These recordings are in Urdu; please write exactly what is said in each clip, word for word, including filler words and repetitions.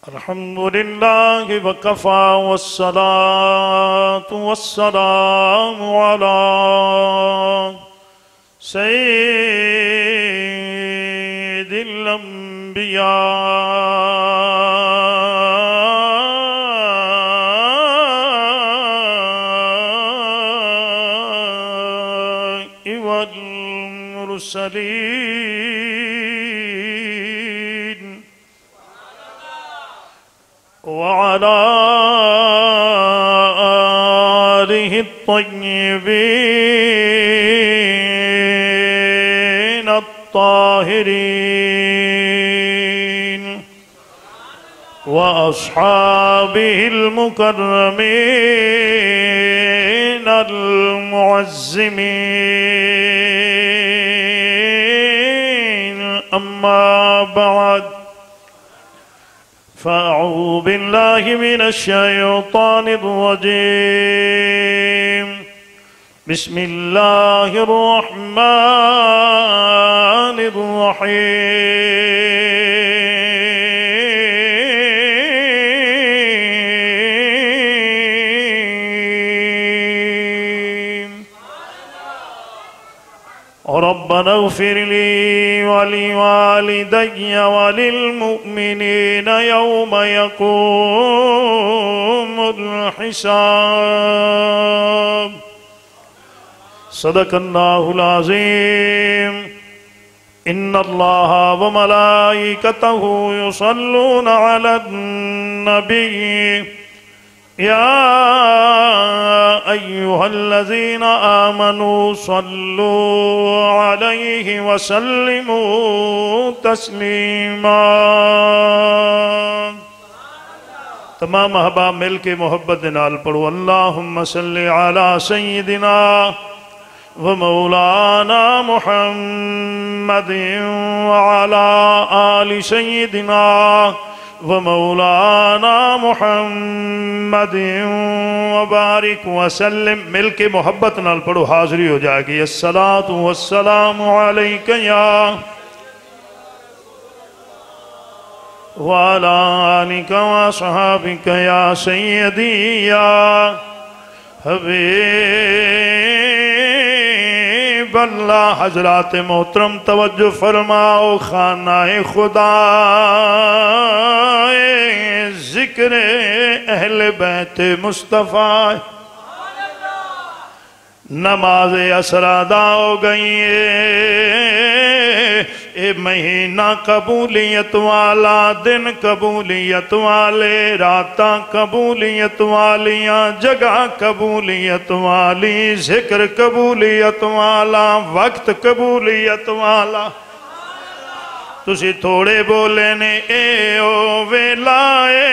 الحمد لله وكفى والصلاة والسلام على سيد الأنبياء والمرسلين وعلى آله الطيبين الطاهرين وأصحابه المكرمين المعزمين أما بعد فأعوذ بالله من الشيطان الرجيم بسم الله الرحمن الرحيم ربنا اغفر لي ولوالدي وللمؤمنين يوم يقوم الحساب صدق الله العظيم إن الله وملائكته يصلون على النبي يا أيها الذين آمنوا صلوا عليه وسلموا تسليما تمام احباب مل کے محبت نال پڑھو اللہم صلی علی سیدنا ومولانا محمد وعلى آل سیدنا ومولانا محمد وبارک وسلم مل کے محبت نال پڑھو حاضری ہو جائے گی الصلاۃ والسلام علیک یا وعلى آلك وصحابك يا سيدي يا حبيب اللہ حضرات محترم توجہ فرماؤ خانہ خدا ذکر اہل بیت مصطفیٰ نماز عصر ادا ہو گئی اے مہینہ قبولیت والا دن قبولیت والے راتاں قبولیت والیاں جگہ قبولیت والی ذکر قبولیت والا وقت قبولیت والا تسی تھوڑے بولے نے اے او ویلا اے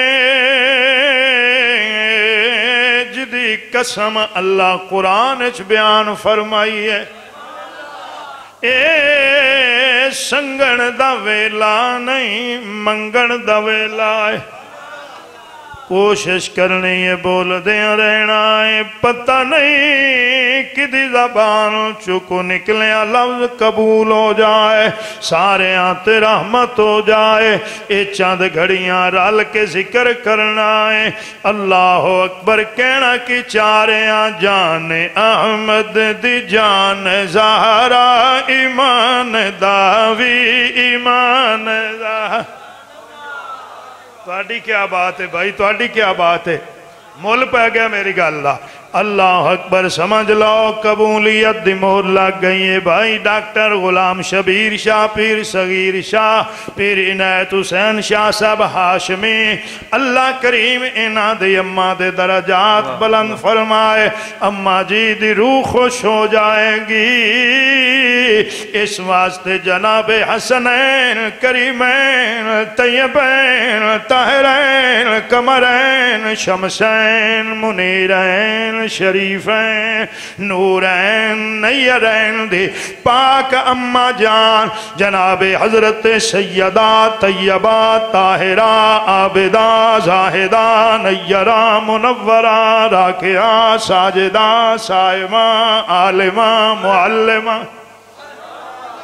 جدی قسم اللہ قرآن اچ بیان فرمائی ہے اے سنگن دا ویلا نہیں منگن دا ویلا ہے کوشش کرنی ہے بول دیں رہنا ہے پتہ نہیں کدی زبان چکو نکلیا لفظ قبول ہو جائے سارے آتے رحمت ہو جائے اے چاند گھڑیاں رال کے ذکر کرنا ہے اللہ اکبر کہنا کی چاریاں جان احمد دی جان زہرا ایمان داوی ایمان داوی تواڈی کیا بات ہے بھائی تواڈی کیا بات ہے مول پہ گیا میری گاللہ اللہ اکبر سمجھ لو قبولیت دی مہر لگ گئی ہے بھائی ڈاکٹر غلام شبیر شاہ پیر صغیر شاہ پیر عنایت حسین شاہ صاحب ہاشمی اللہ کریم انہ دے اممہ دے درجات بلند فرمائے اممہ جی دی روح خوش ہو جائے گی اس واسطے جناب حسنین کریمین طیبین طاہرین قمرین شمسین منیرین شریفین نورین نیرین دی پاک اممہ جان جناب حضرت سیدہ طیبہ طاہرہ عابدہ زاہدہ نیرہ منورہ راکعہ ساجدہ سائمہ عالمہ معلمہ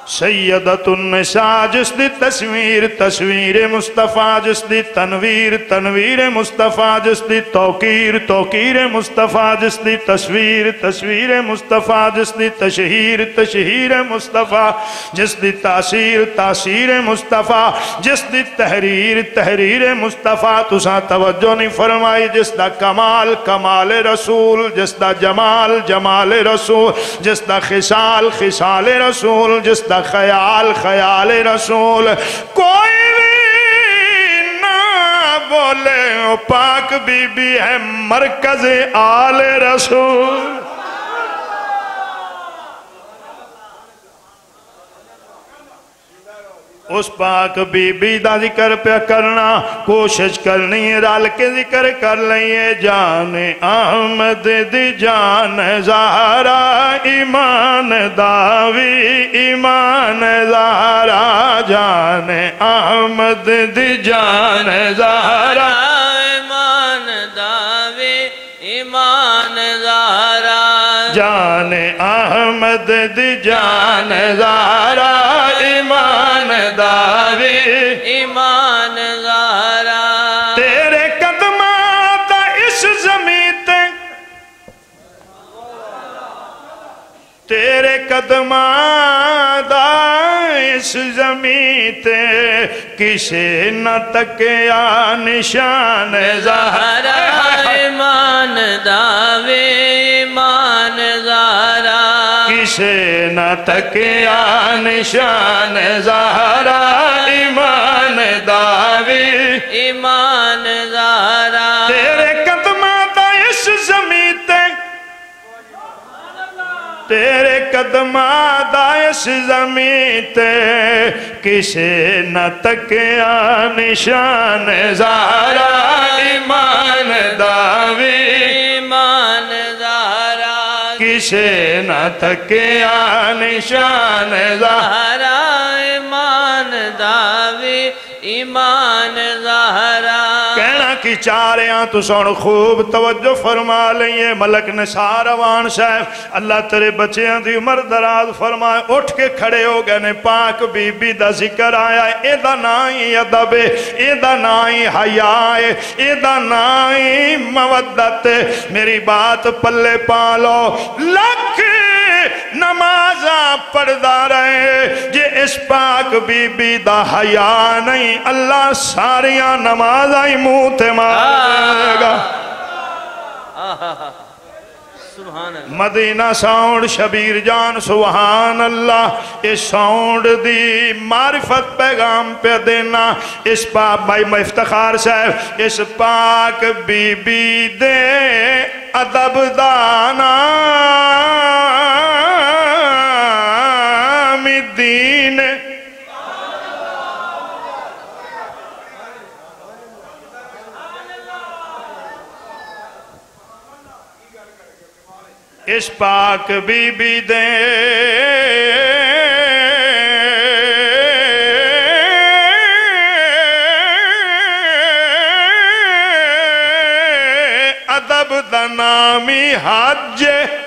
سیدت النساء جس دی تصویر تصویر مصطفیٰ جس دی تنویر تنویر مصطفیٰ جس دی توقیر توقیر مصطفیٰ جس دی تصویر تصویر مصطفیٰ جس دی تشہیر تشہیر مصطفیٰ جس دی تاثیر تاثیر مصطفیٰ جس دی تحریر تحریر مصطفیٰ تساں توجہ نہیں فرمائی جس دا کمال کمال رسول جس دا جمال جمال رسول جس دا خصال خصال رسول جس دا خیال خیال رسول کوئی بھی نہ بولے پاک بی بی ہے مرکز آل رسول اس پاک بی بی دا ذکر پہ کرنا کوشش کرنی ہے رال کے ذکر کر لئیے جان احمد دی جان زہرا ایمان داوی ایمان زہرا جان احمد دی جان زہرا ایمان داوی ایمان زہرا جان احمد دی جان زہرا ایمان داوی ایمان زہرا تیرے قدمات اس زمین تے تیرے قدمات اس زمین تے کسے نہ تکیا نشان زہرا ایمان داوی ایمان زہرا کسے نہ تکیا نشان زہرا ایمان داوی ایمان زہرا تیرے قدمات اس زمین تے تیرے قدمات اس زمین تے کسے نہ تکیا نشان زہرا ایمان داوی ایمان زہرا کسے نہ تکیا نشان زہرا زہرا ایمان داوی ایمان زہرا کہنا کی چاریاں تو سن خوب توجہ فرما لئیے ملک نثار روان صاحب اللہ تیرے بچیاں دی عمر دراز فرمائے اٹھ کے کھڑے ہو گئے نے پاک بی بی دا ذکر آیا اے دا نائی ادب اے دا نائی حیاء اے دا نائی مودت میری بات پلے پالو لکھ نمازاں پڑھدا رہے جے اس پاک بی بی دا حیاء نہیں اللہ ساریاں نمازاں ہی منہ تے مارے گا سبحان اللہ مدینہ ساؤنڈ شبیر جان سبحان اللہ اس ساؤنڈ دی معرفت پیغام پہ دینا اس پاک بھائی افتخار صاحب اس پاک بی بی دے ادب دانا دین اس پاک بی بی دے ادب دا نامی حج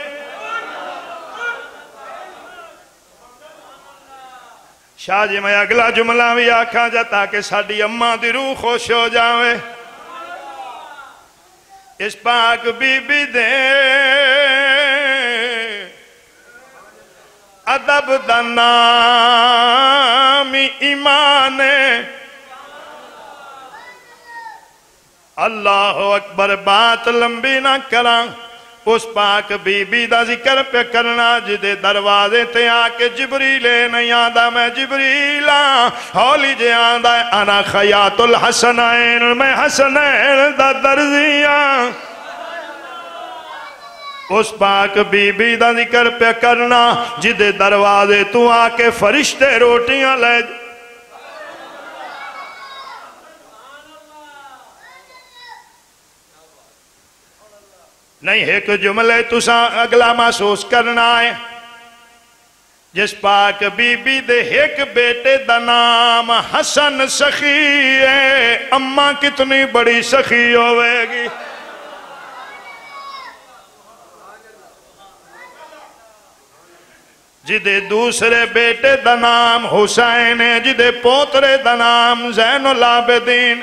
شاہ جی میں اگلا جملہ بھی آکھا جا تاکہ ساڑی اماں دی روح خوش ہو جاوے اس پاک بی بی دے ادب دا نامی ایمان اللہ اکبر بات لمبی نہ کران اس پاک بی بی دا ذکر پہ کرنا جدے دروازے تے آکے جبریلے نہیں آدھا میں جبریلہ ہولی جے آدھا انا خیات الحسنین میں حسنین دا درزیاں اس پاک بی بی دا ذکر پہ کرنا جدے دروازے تو آکے فرشتے روٹیاں لے نہیں ایک جملے تساں اگلا محسوس کرنا ہے جس پاک بی بی دے ایک بیٹے دا نام حسن سخی ہے اماں کتنی بڑی سخی ہوئے گی جدے دوسرے بیٹے دا نام حسین ہے، جدے پوترے دا نام زین العابدین.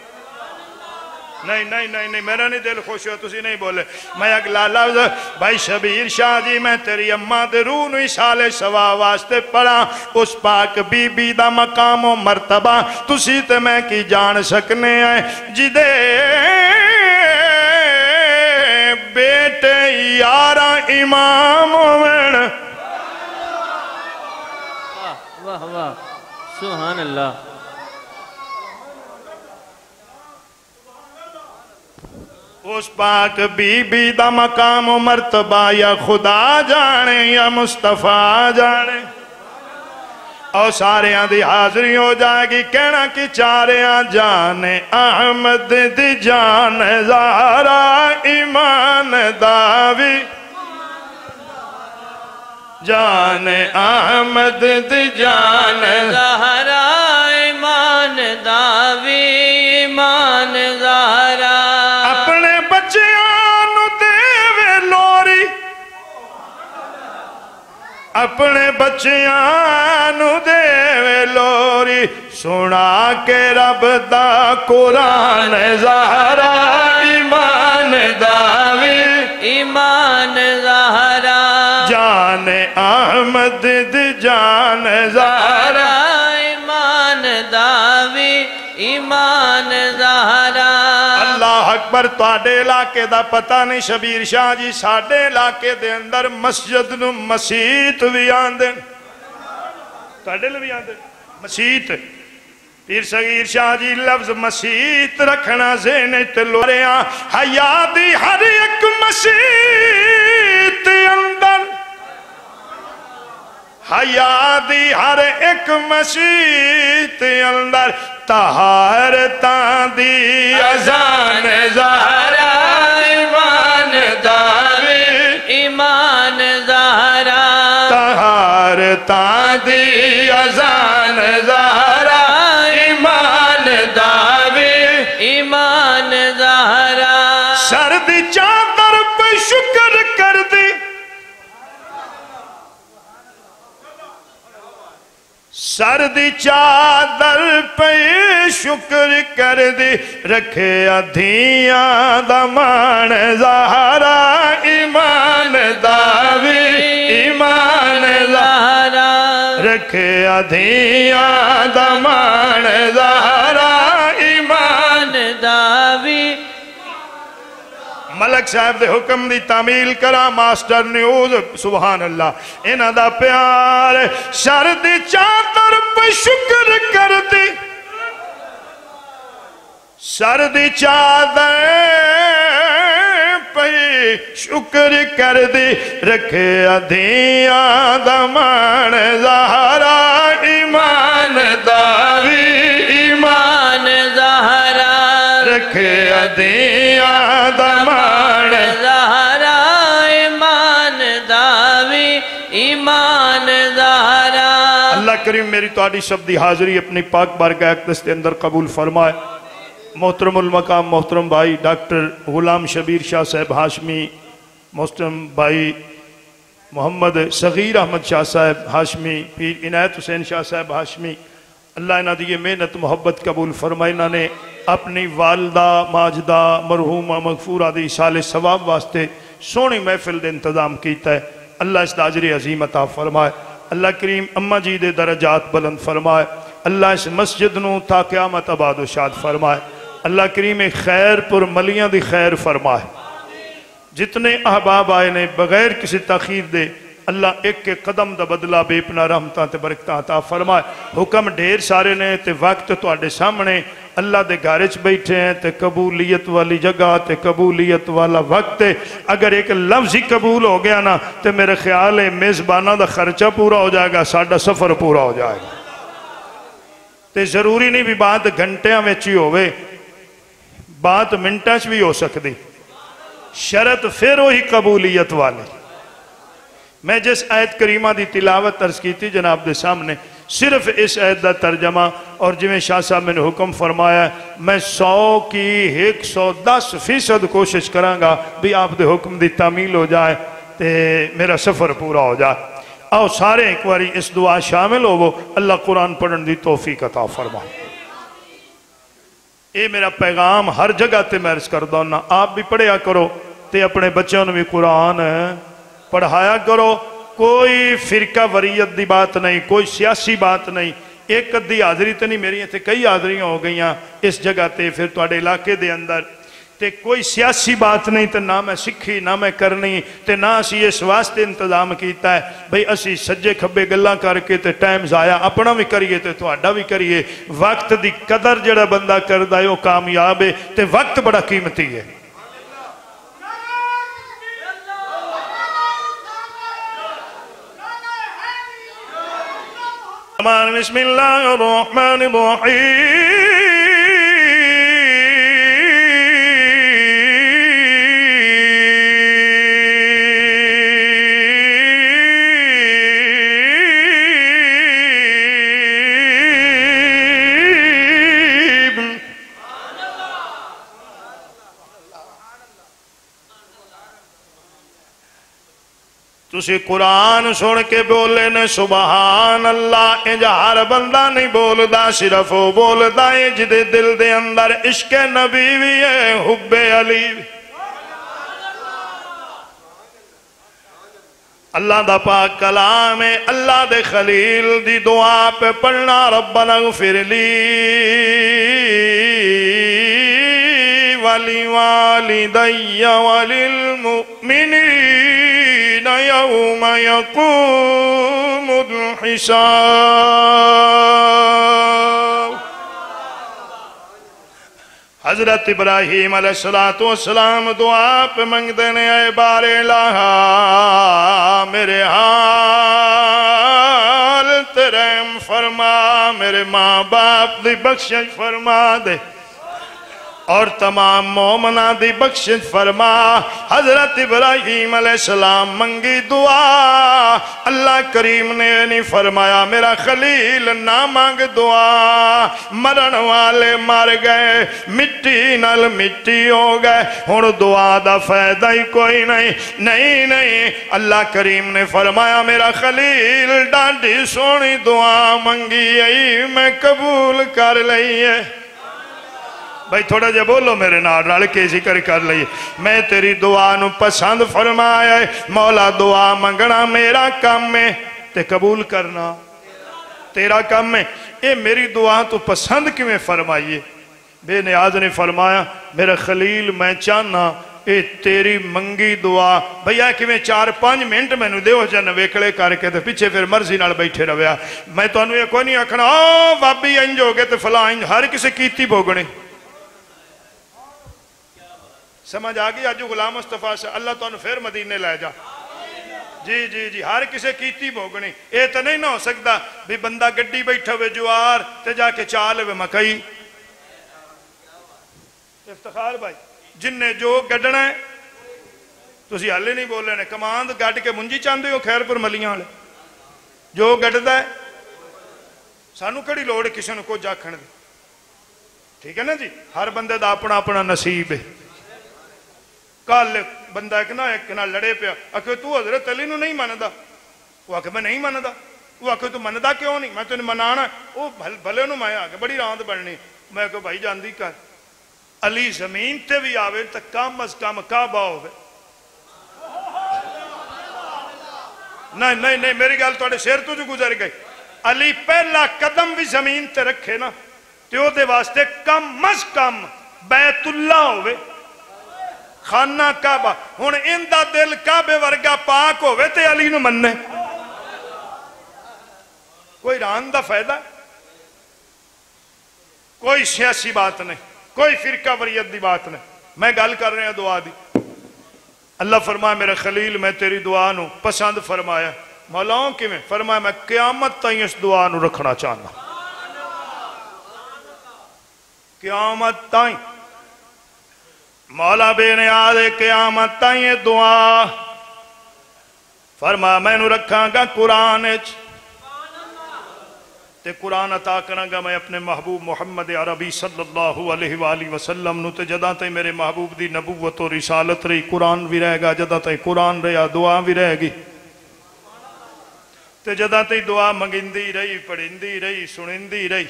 نہیں نہیں نہیں نہیں میرا نہیں دل خوش ہو تسی نہیں بولے. میں اگلا لفظ بھائی شبیر شاہ جی میں تیری اماں دے روح نو سال سوا واسطے پڑھا. اس پاک بی بی دا مقام و مرتبہ تسی تے میں کی جان سکنے ہیں. جدے بیٹے یارہ امام ہوئن. واہ واہ سبحان اللہ. اس پاک بی بی دا مقام و مرتبہ یا خدا جانے یا مصطفیٰ جانے. اور سارے آن دی حاضری ہو جائے گی کہنا کہ چارے آن جانے احمد دی جان زہرا ایمان داوی. جانے احمد دی جان زہرا ایمان داوی ایمان زہرا. اپنے بچیاں دے لوری اپنے بچیاں دے لوری سنا کے رب دا قرآن زہرا ایمان داوی ایمان زہرا. جان احمد دی جان زہرا ایمان داوی ایمان زہرا. اللہ اکبر. تواڈے علاقے دا پتہ نہیں شبیر شاہ جی ساڈے علاقے دے اندر مسجد نو مسیت بھی آندے. تواڈے لے بھی آندے مسیت. پیر صغیر شاہ جی لفظ مسیت رکھنا ذہن تے لوریاں حیا دی ہر ایک مسیت اندر حیا دی ہر ایک مسیت اندر طہارتاں دی اذان زہرا ایمان داوی ایمان زہرا. طہارتاں دی اذان زہرا ایمان داوی ایمان زہرا. سرد چادر پہ شکر کر دی سرد چادر پہ شکر کر دی رکھے ادھیاں دمان زہرا ایمان داوی ایمان زہرا. رکھے ادھیاں دمان زہرا ایمان داوی. ملک صاحب دے حکم دی تعمیل کرا ماسٹر نیوز سبحان اللہ. انہ دا پیار سرد چادر پہ شکر کر دی سرد چادر پہ شکر کر دی رکھے ادھیاں دمان زہرا ایمان داوی ایمان زہرا. رکھے ادھیاں دمان زہرا ایمان داوی ایمان زہرا. اللہ کریم میری تواڈی سب دی حاضری اپنی پاک بارگاہ اقدس کے اندر قبول فرمائے. محترم المقام محترم بھائی ڈاکٹر غلام شبیر شاہ صاحب ہاشمی، محترم بھائی محمد صغیر احمد شاہ صاحب ہاشمی، پیر عنایت حسین شاہ صاحب ہاشمی، اللہ انہاں دی محنت محبت قبول فرمائے. انہاں نے اپنی والدہ ماجدہ مرحومہ مغفورہ دی سال ثواب واسطے سونی محفل دے انتظام کیتا ہے. اللہ اس دا اجر عظیم عطا فرمائے. اللہ کریم اماں جی دے درجات بلند فرمائے. اللہ اس مسجد نو تا قیامت آباد و شاد فرمائے. اللہ کریم خیر پر ملیاں دی خیر فرمائے. جتنے احباب آئے نے بغیر کسی تاخیر دے اللہ ایک کے قدم دا بدلہ بے پناہ رحمتاں تے برکتاں عطا فرمائے. حکم ڈھیر سارے نے تے وقت تواڈے سامنے اللہ دے گھرچ بیٹھے ہیں تے قبولیت والی جگہ تے قبولیت والا وقت ہے. اگر ایک لفظ ہی قبول ہو گیا نا تے میرے خیال ہے میزبانہ دا خرچہ پورا ہو جائے گا، ساڈا سفر پورا ہو جائے گا. تے ضروری نہیں بھی بات گھنٹیاں وچ ہی ہوئے، بات منٹاں وچ بھی ہو سکتی. شرط پھر وہی قبولیت والی. میں جس آیت کریمہ دی تلاوت عرض کی تھی جناب دے سامنے، صرف اس آیت دا ترجمہ اور جویں شاہ صاحب میں نے حکم فرمایا میں سو کی ایک سو دس فیصد کوشش کراں گا بھی آپ دے حکم دی تعمیل ہو جائے تے میرا سفر پورا ہو جائے. آؤ سارے ایک باری اس دعا شامل ہو وہ اللہ قرآن پڑھن دی توفیق عطا فرما۔ یہ میرا پیغام ہر جگہ تے میں عرض کر دوں نا، آپ بھی پڑھیا کرو تے اپنے بچوں نے بھی قرآن پڑھایا کرو۔ کوئی فرقہ وریت دی بات نہیں، کوئی سیاسی بات نہیں، ایک ادھی حاضری تے نہیں، میری تے کئی حاضریاں ہو گئیاں اس جگہ تے پھر تواڈے علاقے دے اندر تے کوئی سیاسی بات نہیں تے نہ میں سکھی نہ میں کرنی تے نہ اسی اس واسطے انتظام کیتا ہے بھئی اسی سجے کھبے گلاں کر کے تے ٹائم ضائع اپنا بھی کریے تے تہاڈا بھی کریے۔ وقت دی قدر جڑا بندہ کردا ہے وہ کامیاب ہے تے وقت بڑا قیمتی ہے۔ بسم اللہ الرحمن الرحیم تسی قرآن سن کے بولے نے سبحان اللہ، انجا ہر بندہ نہیں بولدا، صرف وہ بولدا ہے جدے دل دے اندر عشق نبی بھی ہے، حب علی بھی۔ اللہ دا پاک کلام ہے، اللہ دے خلیل دی دعا پہ پڑھنا ربنا اغفر لی ولی والدی وللمؤمنین یوم یقوم الحساب۔ حضرت ابراہیم علیہ السلام دعا پہ منگ دینے اے بار الہا میرے حال ترحم فرما، میرے ماں باپ دی بخشش فرما دے اور تمام مومنہ دی بخشش فرما۔ حضرت ابراہیم علیہ السلام منگی دعا، اللہ کریم نے نہیں فرمایا میرا خلیل نہ مانگ دعا، مرن والے مر گئے، مٹی نال مٹی ہو گئے، ہن دعا دا فائدہ ہی کوئی نہیں۔ نہیں نہیں، اللہ کریم نے فرمایا میرا خلیل ڈاڈی سونی دعا منگی ہے میں قبول کر لئیے۔ بھائی تھوڑا جا بولو میرے نال رل کے ذکر کر لئیے، میں تیری دعا نو پسند فرمایا ہے۔ مولا دعا منگنا میرا کام ہے تے قبول کرنا تیرا کام ہے، اے میری دعا تو پسند کیوں فرمائیے؟ بے نیاز نے فرمایا میرا خلیل میں چاہنا اے تیری منگی دعا بھیا کہ میں چار پانچ منٹ میں نو دے ہو جانا ویکڑے کر کے تے پیچھے پھر مرضی نال بیٹھے رویا۔ میں تو انہوں یہ کوئی نہیں اکھنا آہ بابی انج ہو گئے تے فلاں انج، ہر کسے کیتی بھوگنے۔ سمجھ آگئی آجو غلام مصطفیٰ سے اللہ تو انہوں پھر مدینے لے جا۔ جی جی جی ہر کسے کیتی بھوگنی، اے تو نہیں نہ ہو سکتا بھی بندہ گڈی بیٹھا ہوئے جوار تے جا کے چال ہوئے مکئی۔ افتخار بھائی جن نے جو گڈنا ہے تسی حالے نہیں بول رہے کماند گڈ کے منجی چاندے ہو خیر پر ملیاں والے جو گڈدا ہے سانو کڑی لوڑ کسی نے کو جاکھن دے، ٹھیک ہے نا جی؟ ہر بندے دا اپنا اپنا نصیب ہے۔ کال بندہ ایک نہ ایک نہ لڑے پیا آکھے تو حضرت علی نو نہیں ماندا، وہ آکھے میں نہیں ماندا، وہ آکھے تو مندا کیوں نہیں؟ میں تو نہیں منانا، وہ بھلے نو میں آگے بڑی راند بڑھنی، میں کہو بھائی جاندی کر علی زمین تے بھی آوے تا کم از کم کعبہ ہوئے۔ نہیں نہیں نہیں میری گال توڑے شیر تو جو گزر گئی، علی پہلا قدم بھی زمین تے رکھے نا تیو دے واسطے کم از کم بیت اللہ ہوئے، خانہ کعبہ۔ ہن اندہ دل کعبے ورگا پاک ہوئے تے علی نو مننے کوئی ران دا فائدہ، کوئی سیاسی بات نہیں، کوئی فرقہ وریت دی بات نہیں، میں گل کر رہے ہیں دعا دی۔ اللہ فرمایا میرا خلیل میں تیری دعا نو پسند فرمایا۔ مولاؤں کی میں فرمایا میں قیامت تائیں اس دعا نو رکھنا چاہنا، قیامت تائیں مولا بے نیاز قیامت تائیں دعا فرمایا میں نو رکھاں گا قرآن تے قرآن عطا کراں گا میں اپنے محبوب محمد عربی صلی اللہ علیہ وآلہ وسلم نو تے جدہ تے میرے محبوب دی نبوت و رسالت رہی قرآن بھی رہے گا، جدہ تے قرآن رہا دعا بھی رہے گی۔ تے جداں تے دعا منگندی رہی پڑھندی رہی سنندی رہی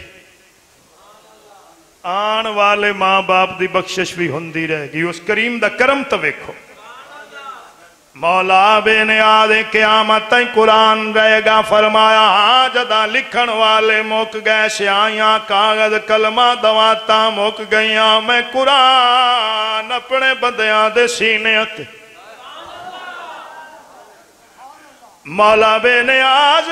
آن والے ماں باپ دی بخشش بھی ہوندی رہے گی اس کریم دا کرم تو ویکھو مولا بے نیاز قیامت تائیں قرآن رہے گا فرمایا ہاں جداں لکھن والے موک گئے سیاہیاں کاغذ کلمہ دواتاں موک گئیاں میں قرآن اپنے بندیاں دے سینے اتے مولا بے نیاز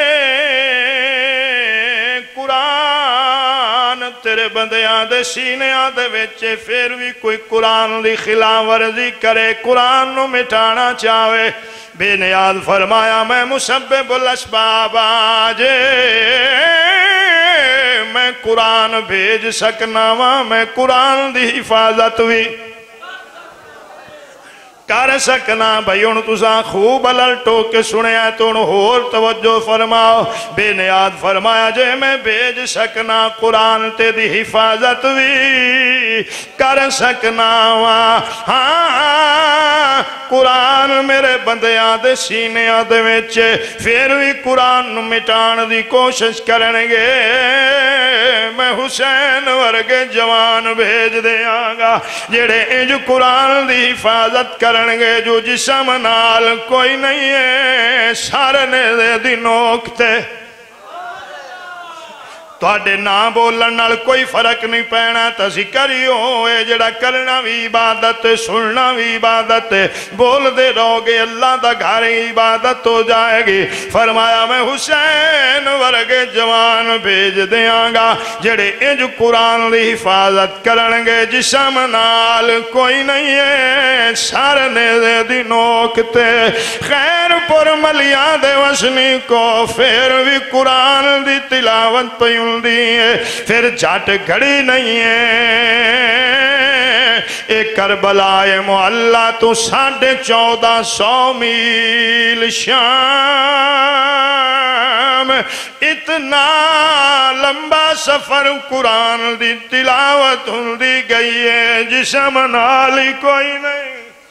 قرآن تیرے بندیاں دے سینیاں دے وچے پھر بھی کوئی قرآن دی خلاف ورزی کرے قرآن نو مٹانا چاہے بے نیاز فرمایا میں مسبب الاسباب آجے میں قرآن بھیج سکنا وا میں قرآن دی حفاظت بھی کر سکنا بھائی ان تساں خوب الرٹو کے سنیا تو ان ہور توجہ فرماؤ بے نیاد فرمایا جے میں بھیج سکنا قرآن تے دی حفاظت بھی کر سکنا ہاں قرآن میرے بندیاں دے سینیاں دے وچے پھر بھی قرآن مٹان دی کوشش کرنے گے میں حسین ورگے جوان بھیج دیاں گا جڑے انج قرآن دی حفاظت کر گے جو جسم نال کوئی نہیں ہے سارنے دے دی نوکتے تواڈے نام بولن نال کوئی فرق نہیں پینا تسی کریو اے جڑا کرنا بھی عبادت سننا بھی عبادت بول دے رہو گے اللہ دا گھر عبادت ہو جائے گی فرمایا میں حسین ورگے جوان بھیج دیاں گا جڑے انج قرآن دی حفاظت کرنگے جسم نال کوئی نہیں ہے سارنے دے دی نوکتے خیر پر ملیاں دے وسنی کو پھر بھی قرآن دی تلاوت پہ پھر جھٹ گھڑی نہیں ہے ایک کربلا معلّہ تو ساڑھے چودہ سو میل شام اتنا لمبا سفر قرآن دی تلاوت دی گئی ہے جسم نالی کوئی نہیں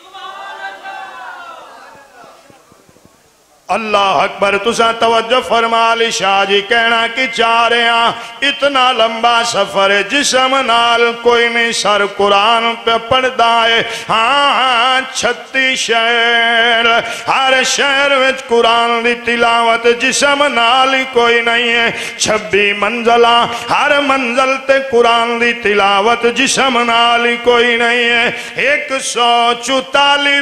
اللہ اکبر تسا توجہ فرما لی شاہ جی کہنا کہ چاہ رہے ہیں اتنا لمبا سفر ہے جسم نال کوئی نہیں سر قرآن پہ پڑھ دائے ہاں ہاں چھتی شہر ہر شہر وچ قرآن دی تلاوت جسم نال کوئی نہیں ہے چھبی منزلہ ہر منزل تے قرآن دی تلاوت جسم نال کوئی نہیں ہے ایک سو چوتالی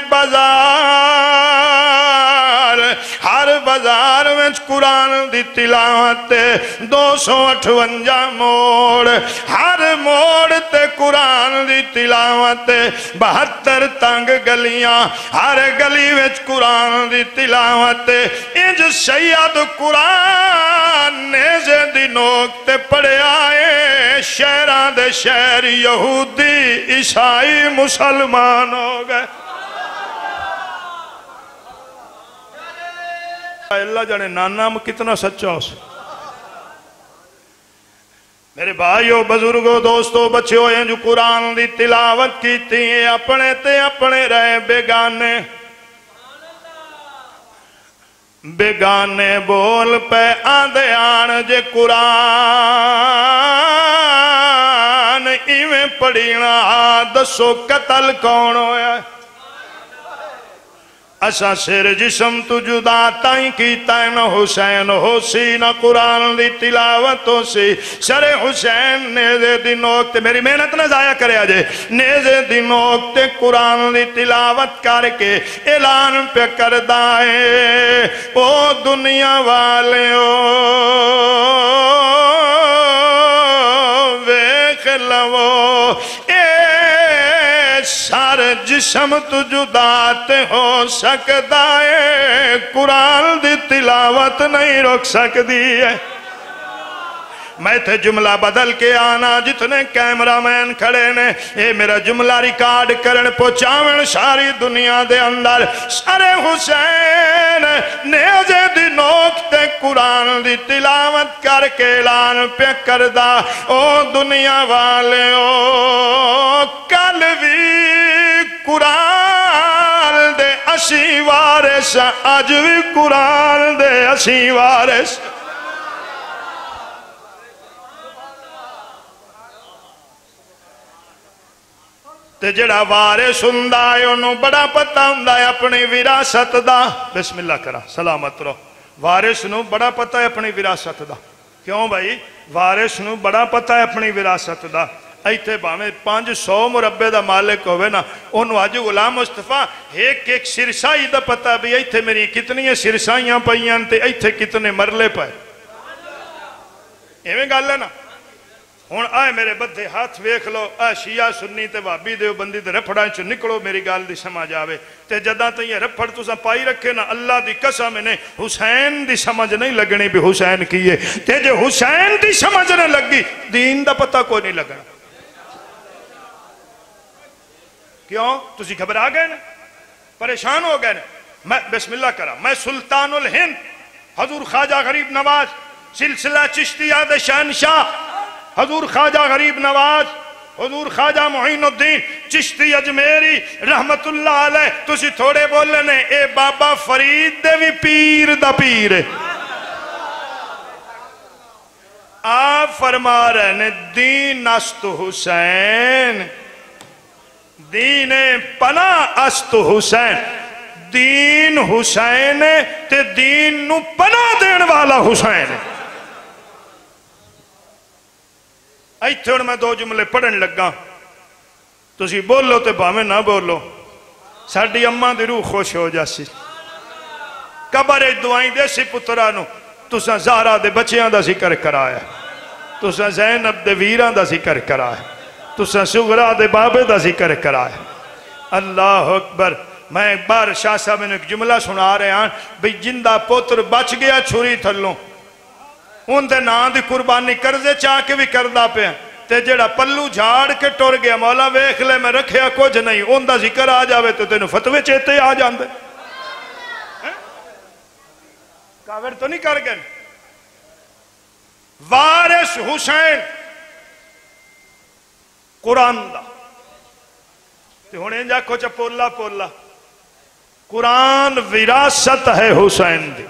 بازار ہر بازار میں قرآن دی تلاوت دو سو اٹھونجا موڑ ہر موڑ تے قرآن دی تلاوت بہتر تنگ گلیاں ہر گلی میں قرآن دی تلاوت انج سید قرآن نیزے دی نوکتے پڑے آئے شہران دے شہر یہودی عیسائی مسلمان ہو گئے اللہ جانے نانا کتنا سچا ہو سکتا میرے بھائیو بزرگو دوستو بچے ہوئے جو قرآن دی تلاوت کی تھی اپنے تے اپنے رہے بیگانے بیگانے بول پہ آدھے آن جے قرآن ایویں پڑھینا دسو قتل کون ہویا اسا سر جسم تو جدا تائیں کیتا ہے نہ حسین ہو سی نہ قرآن دی تلاوت ہو سی سر حسین نیزے دی نوکتے میری محنت نہ ضائع کرے آجے نیزے دی نوکتے قرآن دی تلاوت کر کے اعلان پہ کر دائے او دنیا والے او ویکھ لو اے سار جسم تو جدات ہو سکتا ہے قرآن دی تلاوت نہیں روک سکتی ہے میں تھے جملہ بدل کے آنا جتنے کیمرہ مین کھڑے نے اے میرا جملہ ریکارڈ کرن پہنچاون ساری دنیا دے اندر سر حسین نیزے دی نوکتے قرآن دی تلاوت کر کے اعلان پہ کردہ او دنیا والے او کل بھی قرآن دے اسی وارے وارث اج بھی قرآن دے اسی وارث تے جڑا وارث ہوندا ہے انہوں بڑا پتہ ہوندا ہے اپنی وراثت دا بسم اللہ کرا سلامت رہو وارث نو بڑا پتہ ہے اپنی وراثت دا کیوں بھائی وارث نو بڑا پتہ ہے اپنی وراثت دا ایتھے باویں پانچ سو مربے دا مالک ہوئے نا انہوں آج غلام مصطفیٰ ایک ایک سرسائی دا پتہ بھی ایتھے میری کتنی سرسائیاں پئیاں تے ایتھے کتنے مرلے پائے ایویں گل ہے نا ہون آئے میرے بدھے ہاتھ ویکھ لو اے شیعہ سنی تے وابی دیو بندی تے رپھڑاں چو نکلو میری گال دی سمجھ آوے تے جداں تے یہ رپھڑ تساں پائی رکھے نا اللہ دی قسم نے حسین دی سمجھ نہیں لگنی بھی حسین کیے تے جو حسین دی سمجھ نہ لگی دین دا پتہ کوئی نہیں لگنا کیوں تسی گھبرا گئے نا پریشان ہو گئے نا میں بسم اللہ کرا میں سلطان الہند حضور خواجہ غریب نواز سلسلہ چشتیہ دے شہنشاہ حضور خواجہ غریب نواز حضور خواجہ معین الدین چشتی اجمیری رحمت اللہ علیہ تسی تھوڑے بولنے اے بابا فرید دے بھی پیر دا پیر آپ فرما رہے نے دین است حسین دین پناہ است حسین دین حسین تے دین نو پناہ دین والا حسین ایتھے میں دو جملے پڑھن لگا تسی بولو تے باویں نہ بولو ساڈی اماں دی روح خوش ہو جاسی قبر دعائیں دے سی پترانو تساں زہرا دے بچیاں دا ذکر کرایا تساں زینب دے ویراں دا ذکر کرایا تساں سغرا دے بابے دا ذکر کرایا اللہ اکبر میں ایک بار شاہ صاحب نے ایک جملہ سنا رہے ہیں بھئی جندہ پوتر بچ گیا چھری تھلوں ان دے نام دی قربانی کرزے چاہ کے بھی کردہ پہ ہیں تے جڑا پلو جھاڑ کے ٹور گیا مولا ویکھ لے میں رکھیا کچھ نہیں ان دا ذکر آ جاوے تو تینوں فتوے چیتے آ جاندے کافر تو نہیں کر گئے وارث حسین قرآن دا تے ہونے جا کچھ پولا پولا قرآن وراثت ہے حسین دی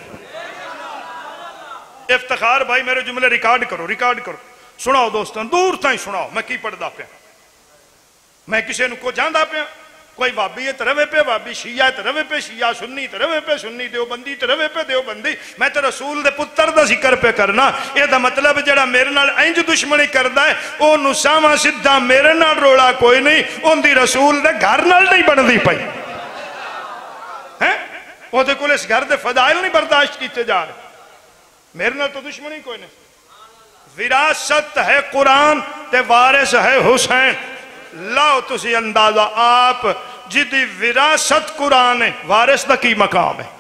افتخار بھائی میرے جملے ریکارڈ کرو ریکارڈ کرو سناؤ دوستان دور تائیں سناؤ میں کی پڑھ دا پیا میں کسی نو کو جاندہ پیا کوئی وابی ہے تروے پہ وابی شیعہ ہے تروے پہ شیعہ سنی تروے پہ سنی دیو بندی تروے پہ دیو بندی میں تے رسول دے پتر دا ذکر پہ کرنا یہ دا مطلب جڑا میرے نال اینج دشمنی کردہ ہے او نسامہ سدھا میرے نال روڑا کوئی نہیں ان دی رسول دے گھر نال نہیں بن دی پئی ہیں او دے کل اس گھر دے فضائل نہیں برداشت کیتے جا رہے میرے نال تو دشمنی کوئی نہیں وراثت ہے قرآن تے وارث ہے حسین لاؤ تسی اندازہ آپ جدی وراثت قرآن ہے وارث دا کی مقام ہے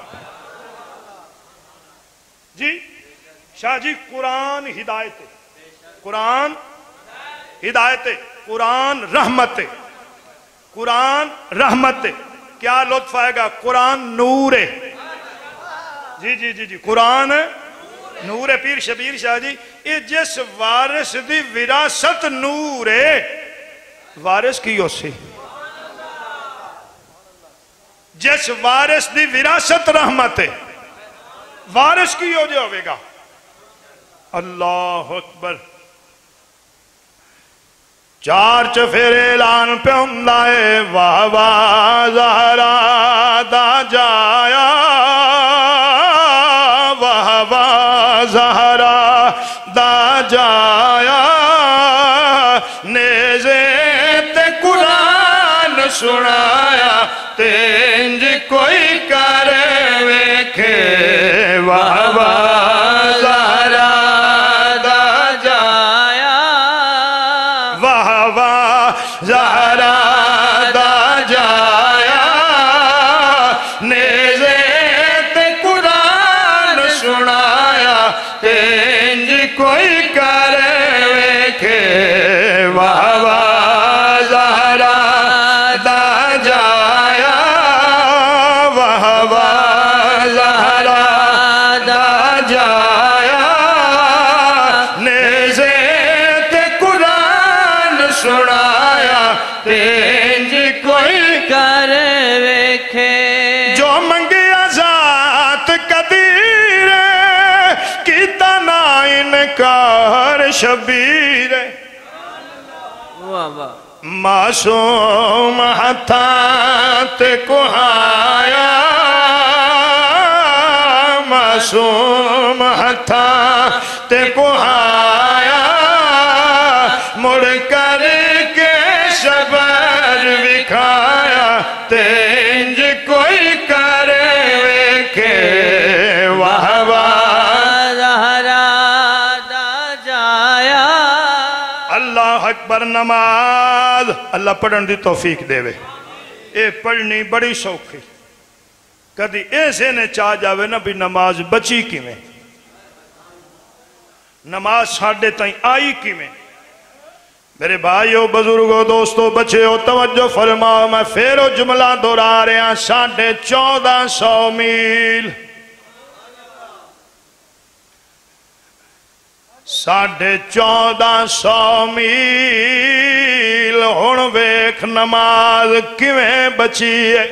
جی شاہ جی قرآن ہدایت ہے قرآن ہدایت ہے قرآن رحمت ہے قرآن رحمت ہے کیا لطف آئے گا قرآن نور ہے جی جی جی جی قرآن نور پیر شبیر شاہ جی یہ جس وارث دی وراثت نور ہے وارث کی ہو سی جس وارث دی وراثت رحمت ہے وارث کی ہو جو ہوئے گا اللہ اکبر چار چفیر اعلان پہ ہمدائے واہ واہ زہرا دا جایا واہ واہ زہرا دا جایا نیزے تے قرآن سنایا تینج کوئی کرے ویکھے واہ واہ زہرا دا جایا واہ واہ زہرا دا جایا نیزے تے قرآن سنایا تینج کوئی کرے ویکھے واہ واہ زہرا دا جایا واہ واہ زہرا دا جایا نیزے تے قرآن سنایا تینج کوئی کر ویکھے جو منگیا شبیر واہ واہ معصوم ہتھاں تے کہایا معصوم ہتھاں تے کہایا مڑ کر کے صبر وکھایا تے انج کوئی کرے ویکھے واہ واہ زہرا دا جایا اللہ اکبر نماز اللہ پڑھن دی توفیق دے وے اے پڑھنی بڑی سوکھی کدی ایسے نے چاہ جاوے نا بھی نماز بچی کی میں نماز ساڑھے تائیں آئی کی میں میرے بھائیو بزرگو دوستو بچے ہو توجہ فرماؤ میں پھیرو جملہ دورا رہے ہیں ساڑھے چودہ سو میل ساڑھے چودہ سو میل ہن ویکھ نماز کیویں بچی ہے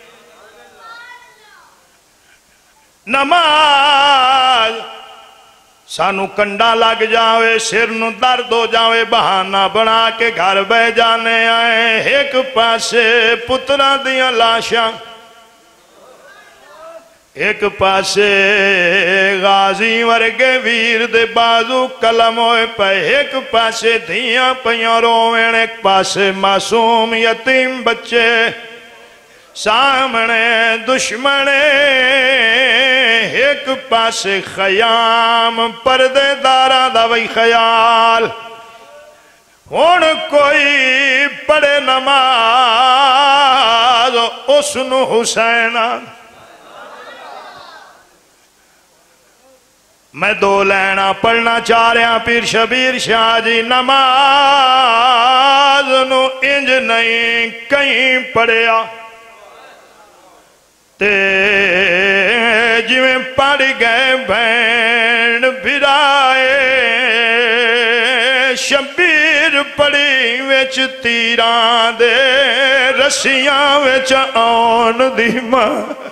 نماز سانو کنڈا لگ جاوے سر نو درد ہو جاوے بہانہ بنا کے گھر بہ جانے آئے ایک پاسے پترہ دیاں لاشاں ایک پاسے غازی ورگے ویر دے بازو کلم ہوئے پہ ایک پاسے دھیاں پیاں روویں ایک پاسے معصوم یتیم بچے سامنے دشمنے ایک پاسے خیام پردے دارہ دا وی خیال ہون کوئی پڑے نماز اسنو حسین میں دو لینا پڑھنا چاہ رہا ہاں پیر شبیر شاہ جی نماز نو انج نہیں کہیں پڑھیا تے جویں پڑھ گئے بین بھرائے شبیر پڑی وچ تیران دے رسیاں وچ آن دی ماں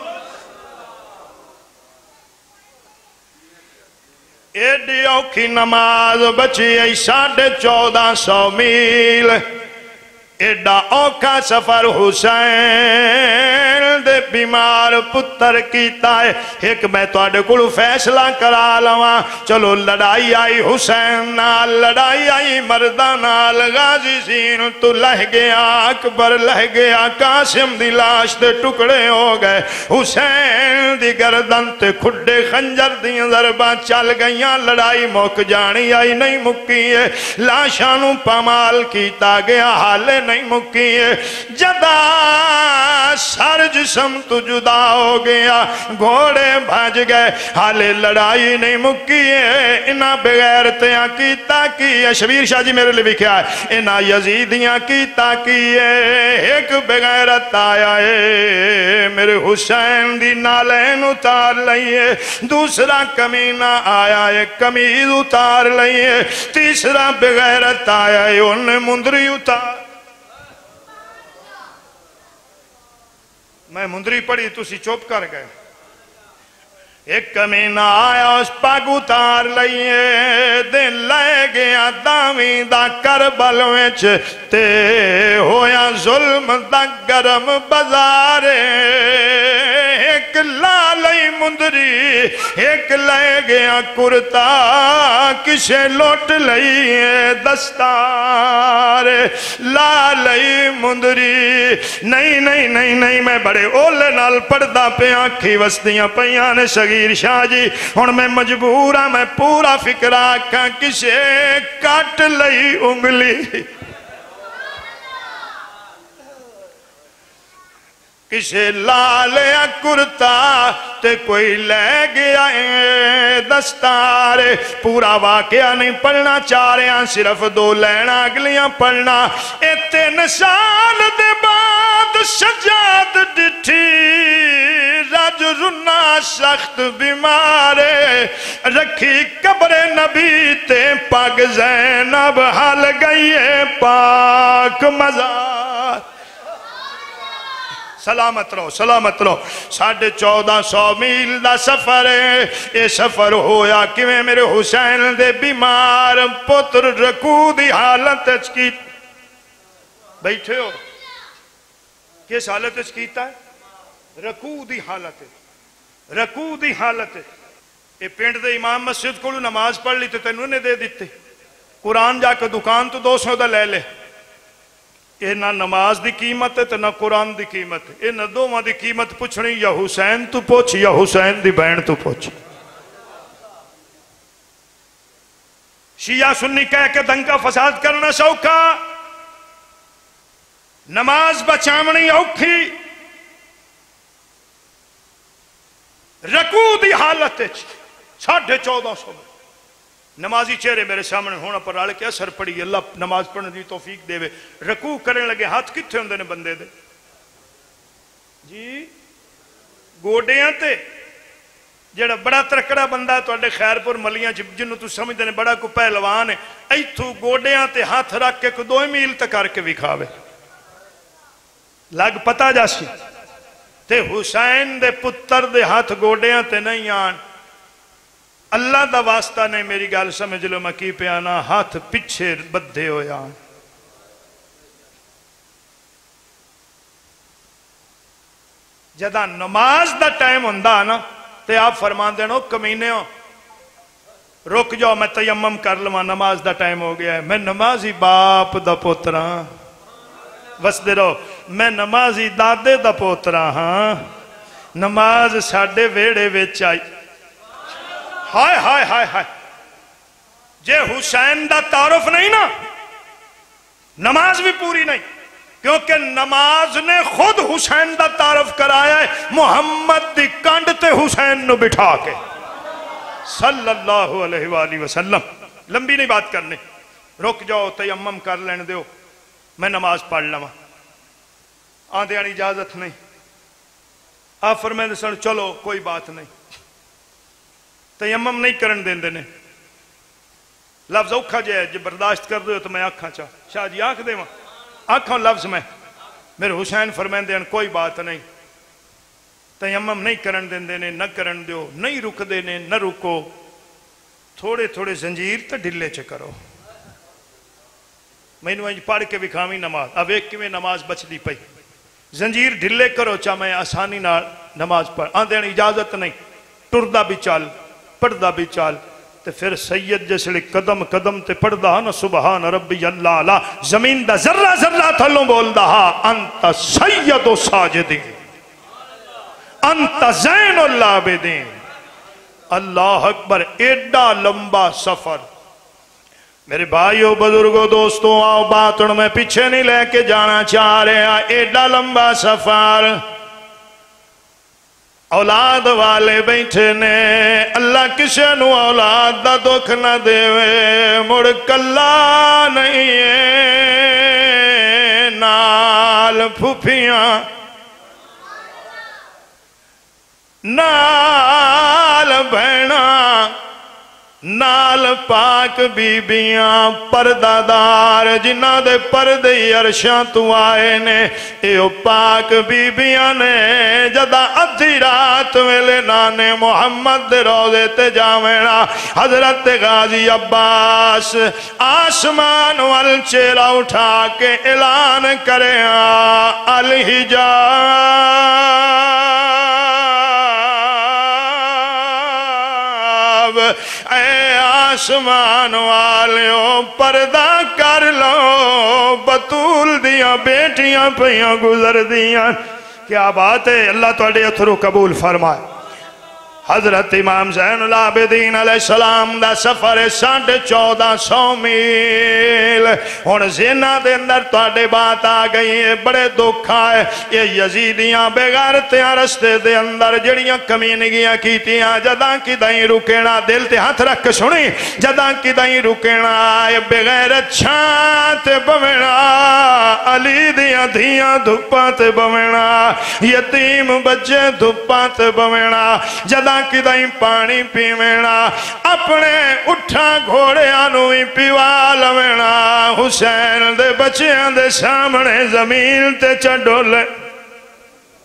ایڈی اوکھی نماز بچی ہے ساڑھے چودہ سو میل ایڈا اوکھا سفر حسین دے بیمار پتر کیتا ہے ایک میں تو آڈے کلو فیصلہ کرا لواں چلو لڑائی آئی حسین نال لڑائی آئی مردہ نال غازی زین تو لہ گیا اکبر لہ گیا قاسم دی لاش دے ٹکڑے ہو گئے حسین دی گردن تے کھڈے خنجر دی ضربہ چل گئیاں لڑائی موک جانی آئی نہیں مکی ہے لاشانوں پامال کیتا گیا حالے نہیں مکی ہے جدا سر جسم تو جدا ہو گیا گھوڑے بھاج گئے حالے لڑائی نہیں مکی ہے انہاں بغیرتیاں کیتا کی ہے شبیر شاہ جی میرے لئے بھی کیا ہے انہاں یزیدیاں کیتا کی ہے ایک بغیرت آیا ہے میرے حسین دی نالین اتار لئیے دوسرا کمینہ آیا ہے کمیز اتار لئیے تیسرا بغیرت آیا ہے انہیں مندری اتار میں مندری پڑھی تو سی چوپ کر گئے ایک کمینہ آیا اس پاگ اتار لئیے دن لے گیا دامی دا کربل وچ تے ہویا ظلم دا گرم بزارے ایک لالی مندری ایک لے گیا کرتا کسے لوٹ لئیے دستارے لالی مندری نہیں نہیں نہیں نہیں میں بڑے اولے نال پردہ پہ آنکھی وستیاں پیانے شگیر شاہ جی ہون میں مجبور ہاں میں پورا فکر آکھاں کسے کٹ لئی انگلی کسے لالیا کرتا تے کوئی لے گیا دستارے پورا واقعہ نہیں پڑھنا چاہ رہے ہیں صرف دو لینا اگلیاں پڑھنا اے تین سال دے بعد سجاد ڈٹھی رج رنا سخت بیمارے رکھی قبر نبی تے پاگ زینب حال گئی ہے پاک مزار سلامت رہو سلامت رہو ساڑھے چودہ سو میل دا سفر ہے اے سفر ہویا کیویں میرے حسین دے بیمار پتر رکوع دی حالت کی بیٹھے ہو کس حالت کیتا ہے رکوع دی حالت ہے رکوع دی حالت ہے اے پینڈ دے امام مسجد کو نماز پڑھ لی تو تینوں نے دے دیتے قرآن جا کے دکان تو دو سو دا لے لے یہ نہ نماز دی قیمت ہے تو نہ قرآن دی قیمت ہے یہ نہ دو ماں دی قیمت پوچھنی یا حسین تو پوچھ یا حسین دی بہن تو پوچھ شیعہ سنی کہہ کے دنگا فساد کرنا سوکھا نماز بچامنی اوکھی رکوع دی حالت ہے ساڑھے چودہ سو نمازی چہرے میرے سامنے ہونا پر آلے کے اثر پڑی اللہ نماز پڑھنے دی توفیق دے وے رکوع کرنے لگے ہاتھ کتھے ہوندے نے بندے دے جی گوڑیاں تے جڑا بڑا ترکڑا بندہ تو اڈے خیرپور ملیاں جنہوں تو سمجھ دینے بڑا کو پہلوان ہے ایتھو گوڑیاں تے ہاتھ رکھ کے کو دو میل تک کر کے وکھاوے لگ پتا جاسی تے حسین دے پتر دے ہاتھ گوڑیاں تے نہیں آن اللہ دا واسطہ نے میری گال سمجھ لو مکی پہ آنا ہاتھ پچھے بدھے ہو یا جدہ نماز دا ٹائم ہوندہ نا تے آپ فرمان دینا کمینے ہو رک جاؤ میں تیمم کر لما نماز دا ٹائم ہو گیا ہے میں نمازی باپ دا پوتران بس دے رہو میں نمازی دادے دا پوتران ہاں نماز ساڑھے ویڑے ویچ آئی ہائے ہائے ہائے ہائے جے حسین دا تعارف نہیں نا نماز بھی پوری نہیں کیونکہ نماز نے خود حسین دا تعارف کرایا ہے محمد دی کنڈ تے حسین نو بٹھا کے صلی اللہ علیہ وآلہ وسلم لمبی نہیں بات کرنے رک جاؤ تیمم کر لین دیو میں نماز پڑھ لما آندھے آنی اجازت نہیں آپ فرمائے دے سن چلو کوئی بات نہیں تیمم نہیں کرن دین دینے لفظ اوکھا جائے جب برداشت کر دو تو میں آنکھاں چاہ شاہ جی آنکھ دے ماں آنکھاں لفظ میں میرے حسین فرمائے دین کوئی بات نہیں تیمم نہیں کرن دین دینے نہ کرن دیو نہیں رک دینے نہ رکو تھوڑے تھوڑے زنجیر تا ڈھلے چے کرو میں نے پڑھ کے بکھامی نماز اب ایک کی میں نماز بچ دی پئی زنجیر ڈھلے کرو چاہ میں آسانی نہ نماز پڑھ آن دینے اجازت نہیں ٹردہ بھی چال پڑھدا بھی چال تے پھر سید جیسے قدم قدم تے پڑھدا نا سبحان ربی اللہ علا زمین دا ذرہ ذرہ تھلوں بول دا انت سید و ساجدین انت زین العابدین اللہ اکبر ایڈا لمبا سفر میرے بھائیو بزرگو دوستوں آؤ باتن میں پیچھے نہیں لے کے جانا چاہ رہے ہیں ایڈا لمبا سفر اولاد والے بیٹھے نے اللہ کسے نو اولاد دا دکھ نہ دے مڑ کلا نہیں ہے نال پھوپیاں نال بہنا نال پاک بیبیاں پردادار جنہ دے پردی عرشاں تو آئے نے ایو پاک بیبیاں نے جدا ادھی رات ویلے نانے محمد دے روزے تے جاوینا حضرت غازی عباس آسمان وال چہرہ اٹھا کے اعلان کرے الحجاب اے آسمان والیوں پردہ کر لو بطول دیاں بیٹیاں پیاں گزر دیاں کیا بات ہے اللہ توڑے اتھرو قبول فرمائے حضرت امام زین العابدین علیہ السلام دا سفر ساڑھے چودہ سو میل ہون زینہ دے اندر توڑے بات آگئی ہے بڑے دکھا ہے یہ یزیدیاں بغیرتیاں رستے دے اندر جڑیاں کمینگیاں کیتیاں جداں کی دائیں رکینا دل تے ہاتھ رکھ سنی جداں کی دائیں رکینا یہ بغیرت چھانت بمینا علی دیاں دھیاں دھپات بمینا یتیم بچے دھپات بمینا جداں کی دائیں پانی پیوینا اپنے اٹھا گھوڑے آنوی پیوال وینا حسین دے بچیاں دے سامنے زمین تے چڑھولے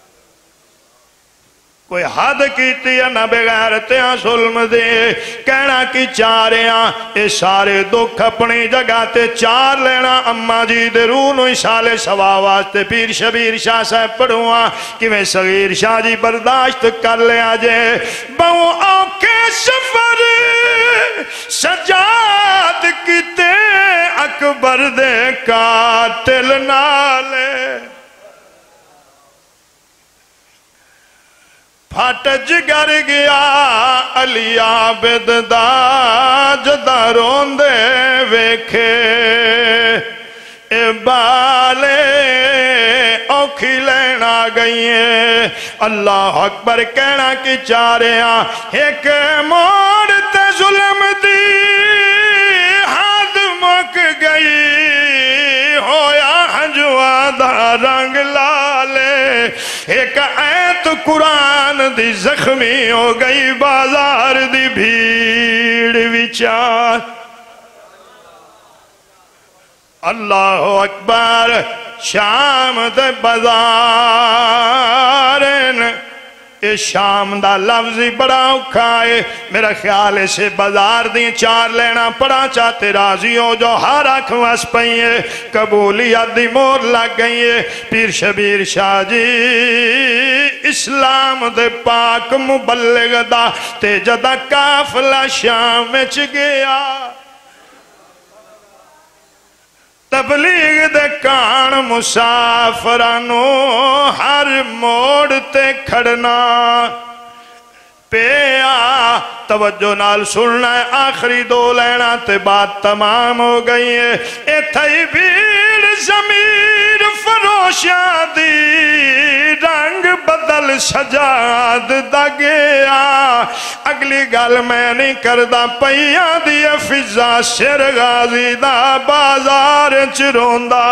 کوئی حد کیتی ہے نہ بغیرتیاں ظلم دے کہنا کی چاریاں اے سارے دکھ اپنی جگہ تے چار لینا اماں جی دے روح نو سالے سوا واسطے پیر شبیر شاہ صاحب پڑھواں کہ میں صغیر شاہ جی برداشت کر لیا جے بہو اوکے سفر سجاد کیتے اکبر دے قاتل نالے پھٹ جگر گیا علی عابد دا جدا روندے ویکھے اے بالے اوکھی لینا گئیے اللہ اکبر کہنا کی چاریاں ایک موڑ تے ظلم دی حد مک گئی ہویا ہنجوا دا رنگ لالے ایک ایت قرآن دی زخمی ہو گئی بازار دی بھیڑ وچار اللہ اکبر شام دے بازارن اے شام دا لفظی بڑا اکھائے میرا خیال اسے بازار دی چار لینا پڑا چاہتے راضی ہو جو ہر آنکھ وس پئیے قبولیت دی مور لگ گئیے پیر شبیر شاہ جی اسلام دے پاک مبلغ دا تے جدا کافلہ شام وچ گیا تبلیغ دے کان مسافرانو ہر موڑ تے کھڑنا پیا توجہ نال سننا ہے آخری دو لینا تے بات تمام ہو گئی ہے اے تھئی بھیڑ زمیر فروشاں دی رنگ بدل سجاد دا گیا اگلی گل میں نہیں کردہ پئیاں دی فضا سر غازی دا بازار چروندہ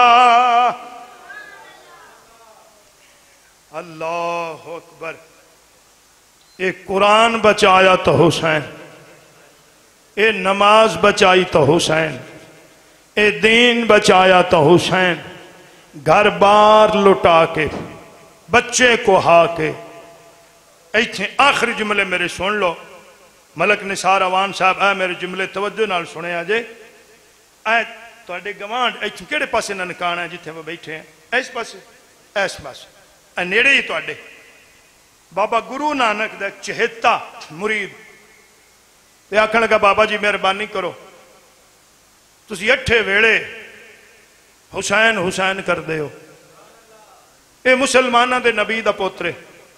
اللہ اکبر اے قرآن بچایا تو حسین اے نماز بچائی تو حسین اے دین بچایا تو حسین گھر بار لٹا کے بچے کو ہا کے ایتھے آخری جملے میرے سن لو ملک نثار اوان صاحب اے میرے جملے توجہ نال سنے آجے اے تو اڈے گوانڈ ایتھے کیڑے پاسے نہ نکانا ہے جتھے وہ بیٹھے ہیں ایس پاسے ایس پاسے اے نیڑے ہی تو اڈے بابا گرو نانک دا چہتا مرید تے آکھن لگا بابا جی مہربانی کرو تسی اٹھے ویڑے حسین حسین کر دے ہو اے مسلمانہ دے نبی دا پوترے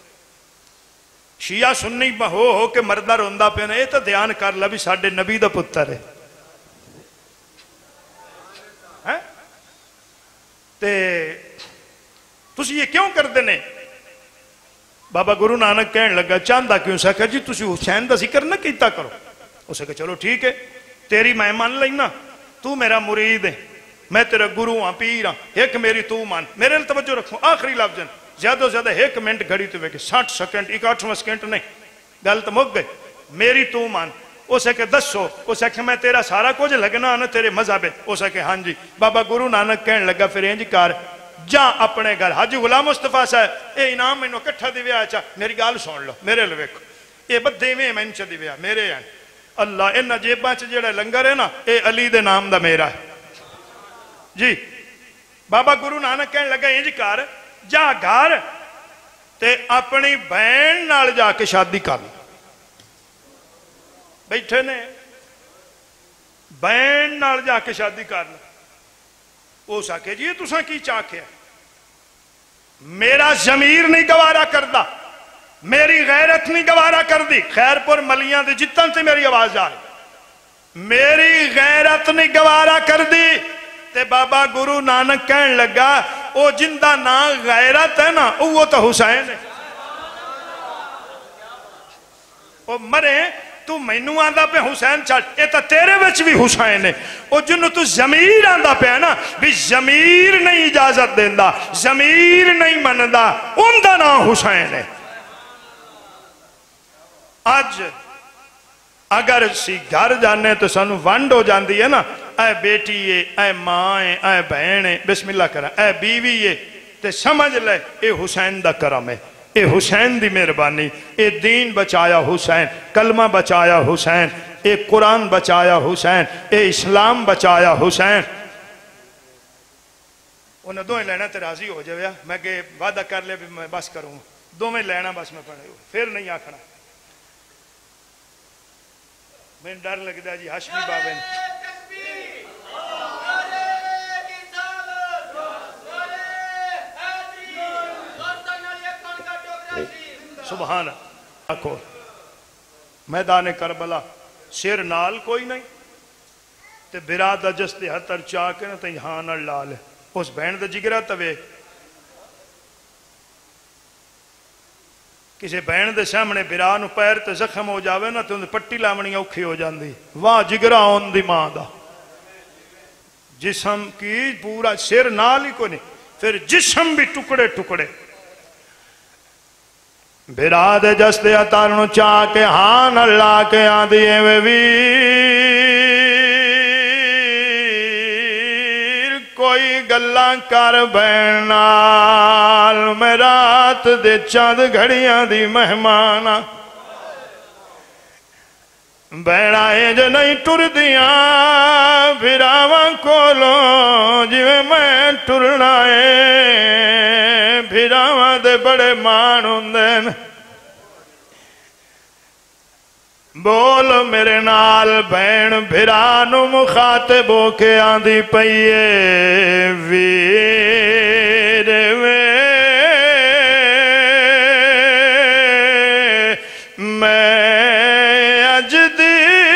شیعہ سنی ہو ہو کے مردہ روندہ پینے اے تا دھیان کر لبی ساڑھے نبی دا پتر ہے تے تسی یہ کیوں کر دینے بابا گرو نانک کہنے لگا چاندہ کیوں سکا جی تسی حسین دا ذکر نہ کیتا کرو اسے کہا چلو ٹھیک ہے تیری میں مان لینا تو میرا مرید ہے میں تیرا گرو ہاں پیر ہاں ایک میری تو مان میرے لئے توجہ رکھوں آخری لفظ زیادہ زیادہ ایک منٹ گھڑی تو ویکے ساٹھ سیکنڈ اکاٹھواں سیکنڈ نہیں گل تو مک گئے میری تو مان اسے کہ دسو اسے کہ میں تیرا سارا کچھ لگنا نا تیرے مذہب ہے اسے کہ ہاں جی بابا گرو نانک کہنے لگا پھر انج کار جا اپنے گھر حاجی غلام مصطفیٰ صاحب اے انعام میں نو کٹھا دیویا چاہ میری گال سن لو میرے لئے ویکو اے بدے میں میں انچہ دیویا میرے ہیں اللہ انہ جیباں چھ جڑا لنگر ہے نا اے علی دے نام دا میرا ہے جی بابا گرو نانک کہنے لگا انج کار جا گھر تے اپنی بہن نال جا کے شادی کر بیٹھے نے بہن نال جا کے شادی کر وہ ساکے جی تو ساں کی چاکے میرا ضمیر نہیں گوارا کردہ میری غیرت نہیں گوارا کر دی خیر پر ملیاں دے جتن سے میری آواز آئے میری غیرت نہیں گوارا کر دی تے بابا گرو نانک کہنے لگا او جندہ نا غیرت ہے نا وہ تو حسین ہے او مرے تو مینو آندہ پہ حسین چاڑ اے تا تیرے وچ بھی حسین ہے او جنو تو ضمیر آندہ پہ ہے نا بھی ضمیر نہیں اجازت دیندہ ضمیر نہیں مندہ ان دا نام حسین ہے آج اگر سی گھر جانے تو سانو ونڈ ہو جاندی ہے نا اے بیٹی ہے اے ماں ہے اے بہن ہے بسم اللہ کرا اے بیوی ہے تے سمجھ لے اے حسین دا کرم ہے اے حسین دی مہربانی، اے دین بچایا حسین، کلمہ بچایا حسین، اے قرآن بچایا حسین، اے اسلام بچایا حسین۔ انہیں دو ہی لینا تے راضی ہو جاویا، میں کہ وعدہ کر لے بھی میں بس کروں، دو میں لینا بس میں پڑھے ہو، پھر نہیں آکھنا۔ میں ڈر لگتا جی ہاشمی بابے نے سبحان اللہ۔ میدان کربلا سر نال کوئی نہیں تے براد جس دے ہتر چاہ کے نا تے یہاں نہ لال ہے اس بہن دا جگرہ توے کسی بہن دے سامنے برانو پیر تے زخم ہو جاوے نا تے ان پٹی لامنی اوکھی ہو جاندی، واہ جگرہ آن دی ماں دا جسم کی پورا سر نال ہی کو نہیں، پھر جسم بھی ٹکڑے ٹکڑے براد جس دے اتارنو چاہ کے ہاں اللہ کے آدھئے وے ویر کوئی گلہ کر بینال میں رات دے چاند گھڑیاں دی مہمانا بینائے جو نہیں ٹر دیاں بھراواں کولو جویں میں ٹرنا ہے بھراواں دے بڑے مان ہوندن بول میرے نال بین بھرانو مخاطب ہو کے آندھی پئیے ویر وے میں اج دی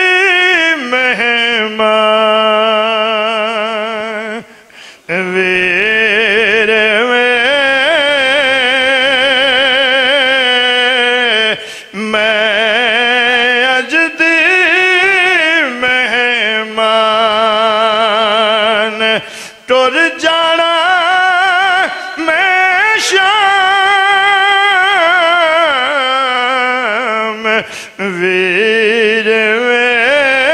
مہمان ویر وے میں ٹر جانا میں شام ویر میں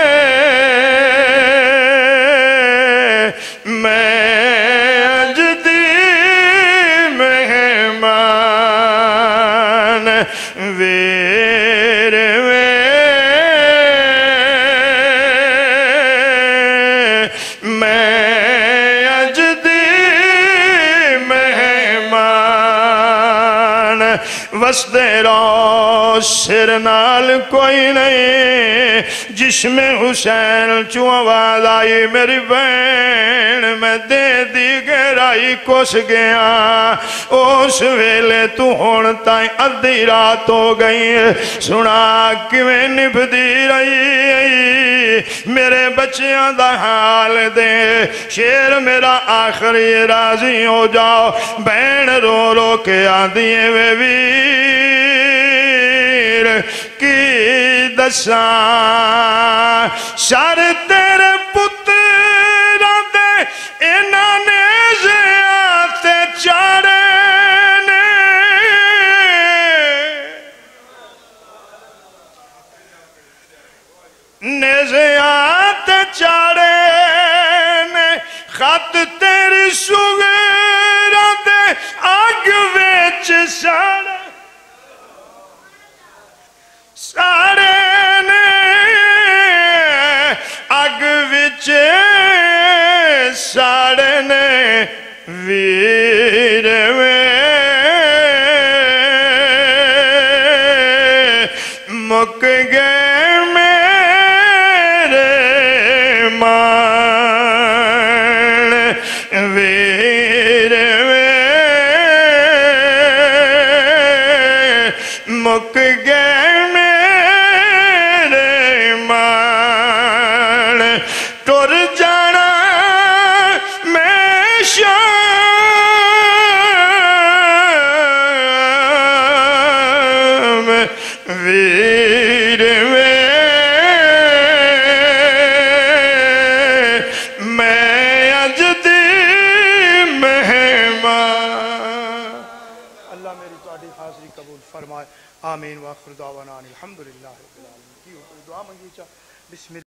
میں اج دی مہمان ویر میں میں وسدے رو سر نال کوئی نہیں جس میں حسین چوں آواز آئی میری بہن میں دے دی گہرائی کس گیا اس ویلے تو ہون تائیں ادھی رات ہو گئی سنا کیویں نبھدی رہی میرے بچیاں دا حال دے شیر میرا آخری راضی ہو جاؤ بہن رو رو کے آدھیے وے ویر کی دساں سر تیرے پترہ دے انہاں نے زیادہ چارے نے نیزیات چارے نے خط تیری سغرہ دے آگ ویچ سارے سارے نے آگ ویچ سارے نے ویر میں مک گئے مک گئے میرے مان ٹر جانا میں شام ویر میں میں اج دی مہمان اللہ میری تواڈی حاضری قبول فرمائے آمین وآخر دعوانا الحمدللہ رب العالمین کی دعا منگی چاہ بسم اللہ